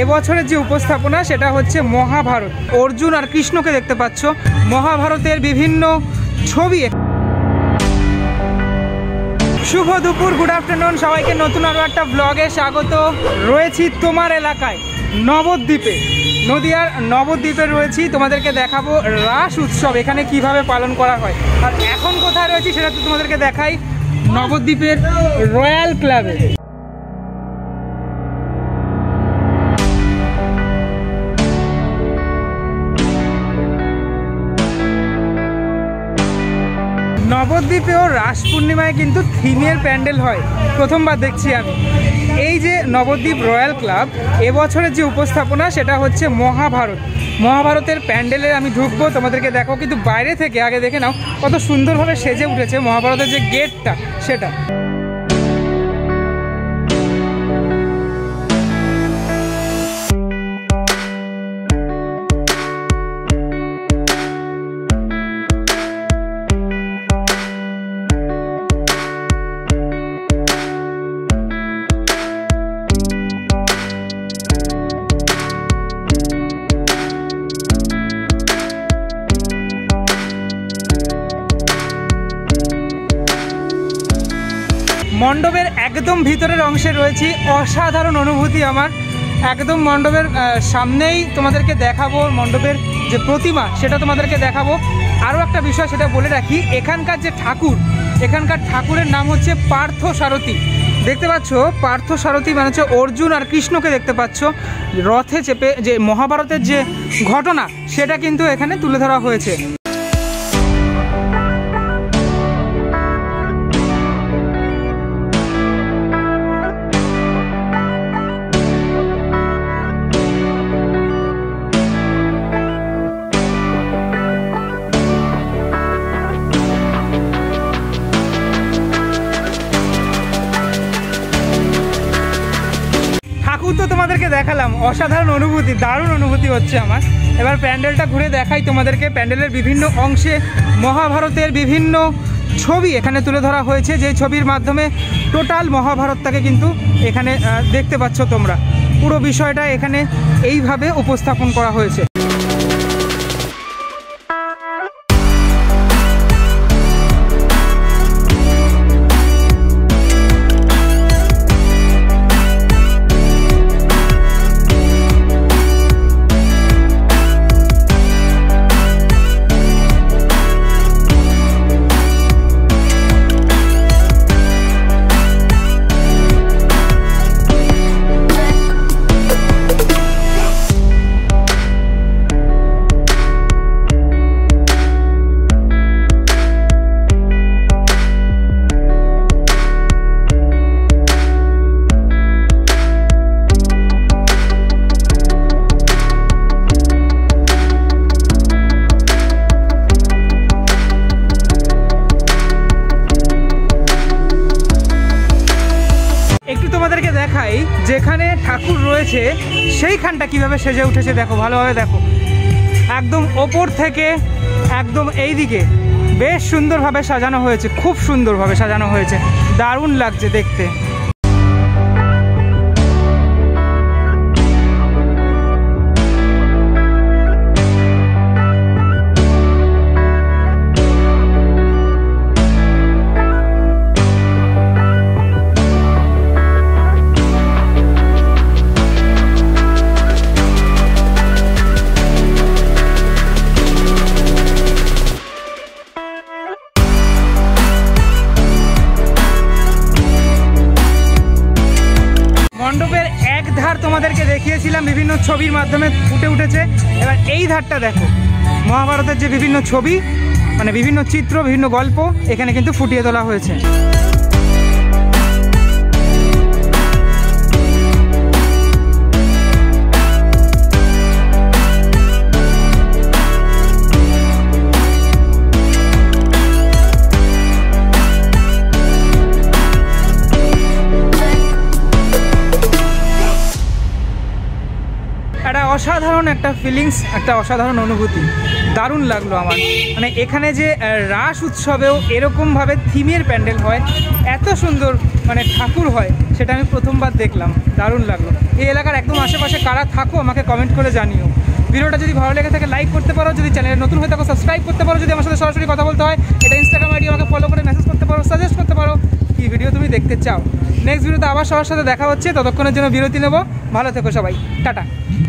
এবছরের যে উপস্থাপনা সেটা হচ্ছে মহাভারত। অর্জুন আর কৃষ্ণকে দেখতে পাচ্ছ, মহাভারতের বিভিন্ন ছবি। শুভ দুপুর, গুড আফটারনুন সবাইকে, নতুন আরও একটা ব্লগে স্বাগত। রয়েছি তোমার এলাকায় নবদ্বীপে, নদিয়ার নবদ্বীপে রয়েছি। তোমাদেরকে দেখাবো রাস উৎসব এখানে কিভাবে পালন করা হয়। আর এখন কোথায় রয়েছি সেটা তো তোমাদেরকে দেখাই, নবদ্বীপের রয়্যাল ক্লাবে। নবদ্বীপেও রাস পূর্ণিমায় কিন্তু থিমের প্যান্ডেল হয়, প্রথমবার দেখছি আমি। এই যে নবদ্বীপ রয়্যাল ক্লাব, এবছরের যে উপস্থাপনা সেটা হচ্ছে মহাভারত। মহাভারতের প্যান্ডেলে আমি ঢুকবো, তোমাদেরকে দেখো। কিন্তু বাইরে থেকে আগে দেখে নাও কত সুন্দরভাবে সেজে উঠেছে মহাভারতের যে গেটটা সেটা। মণ্ডপের একদম ভিতরের অংশে রয়েছি, অসাধারণ অনুভূতি আমার। একদম মণ্ডপের সামনেই তোমাদেরকে দেখাবো, মণ্ডপের যে প্রতিমা সেটা তোমাদেরকে দেখাবো। আরও একটা বিষয় সেটা বলে রাখি, এখানকার যে ঠাকুর, এখানকার ঠাকুরের নাম হচ্ছে পার্থ সারথী। দেখতে পাচ্ছ পার্থ সারথী মানে হচ্ছে অর্জুন আর কৃষ্ণকে দেখতে পাচ্ছ রথে চেপে, যে মহাভারতের যে ঘটনা সেটা কিন্তু এখানে তুলে ধরা হয়েছে। তো তোমাদেরকে দেখালাম, অসাধারণ অনুভূতি, দারুণ অনুভূতি হচ্ছে আমার। এবার প্যান্ডেলটা ঘুরে দেখাই তোমাদেরকে। প্যান্ডেলের বিভিন্ন অংশে মহাভারতের বিভিন্ন ছবি এখানে তুলে ধরা হয়েছে, যে ছবির মাধ্যমে টোটাল মহাভারতটাকে কিন্তু এখানে দেখতে পাচ্ছ তোমরা। পুরো বিষয়টা এখানে এইভাবে উপস্থাপন করা হয়েছে। দেখাই যেখানে ঠাকুর রয়েছে সেইখানটা কিভাবে সেজে উঠেছে, দেখো ভালোভাবে দেখো। একদম ওপর থেকে একদম এই দিকে বেশ সুন্দরভাবে সাজানো হয়েছে, খুব সুন্দরভাবে সাজানো হয়েছে, দারুণ লাগছে দেখতে। মণ্ডপের এক ধার তোমাদেরকে দেখিয়েছিলাম, বিভিন্ন ছবির মাধ্যমে ফুটে উঠেছে। এবার এই ধারটা দেখো, মহাভারতের যে বিভিন্ন ছবি, মানে বিভিন্ন চিত্র, বিভিন্ন গল্প এখানে কিন্তু ফুটিয়ে তোলা হয়েছে। অসাধারণ একটা ফিলিংস, একটা অসাধারণ অনুভূতি, দারুণ লাগলো আমার। মানে এখানে যে রাস উৎসবেও এরকমভাবে থিমের প্যান্ডেল হয়, এত সুন্দর মানে ঠাকুর হয়, সেটা আমি প্রথমবার দেখলাম, দারুণ লাগলো। এই এলাকার একদম আশেপাশে কারা থাকো আমাকে কমেন্ট করে জানিও। ভিডিওটা যদি ভালো লেগে থাকে লাইক করতে পারো, যদি চ্যানেলে নতুন হয়ে থাকো সাবস্ক্রাইব করতে পারো, যদি আমার সাথে সরাসরি কথা বলতে হয় এটা ইনস্টাগ্রাম আইডি আমাকে ফলো করে মেসেজ করতে পারো, সাজেস্ট করতে পারো কী ভিডিও তুমি দেখতে চাও। নেক্সট ভিডিওতে আবার সবার সাথে দেখা হচ্ছে, ততক্ষণের জন্য বিরতি নেবো। ভালো থেকো সবাই, টাটা।